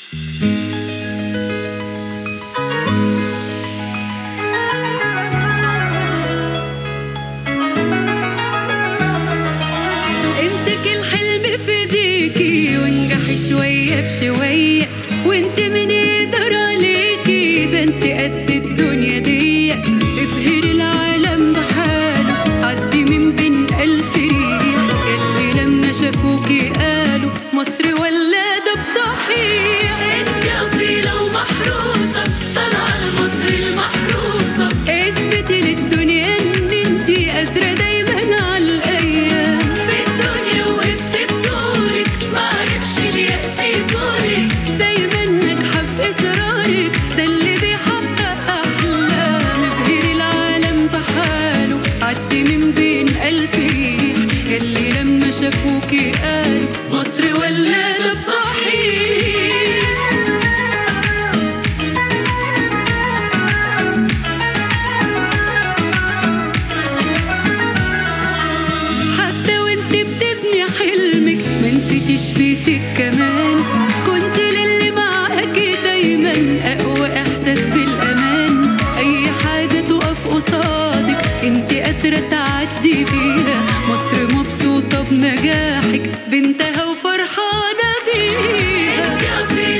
شوية بشوية وانت من يقدر عليكي، ده انت قد الدنيا دي. ابهر العالم بحاله، عدي من بين ألف ريح، ياللي لما شافوكي قالوا مصر ولادة بصحيح. انت أصيلة ومحروسة، طالعة لمصر المحروسة. اثبتي للدنيا ان انت قادرة دايما على الأيام. في الدنيا وقفت بطولك، معرفش اليأس يطولك. دايما ناجحة في إصرارك، ده اللي بيحقق أحلام. ابهر العالم بحاله، عدي من بين ألف ريح، ياللي لما شافوكي قالوا مصر ولادة بصحيح. حتى وانت بتبني حلمك منسيتيش بيتك كمان، كنت للي معاكي دايما أقوى إحساس بالأمان. أي حاجة تقف قصادك انت قادرة تعدي بيها، مصر مبسوطة بنجاحك، بنتها وفرحانة بيها. انت أصيلة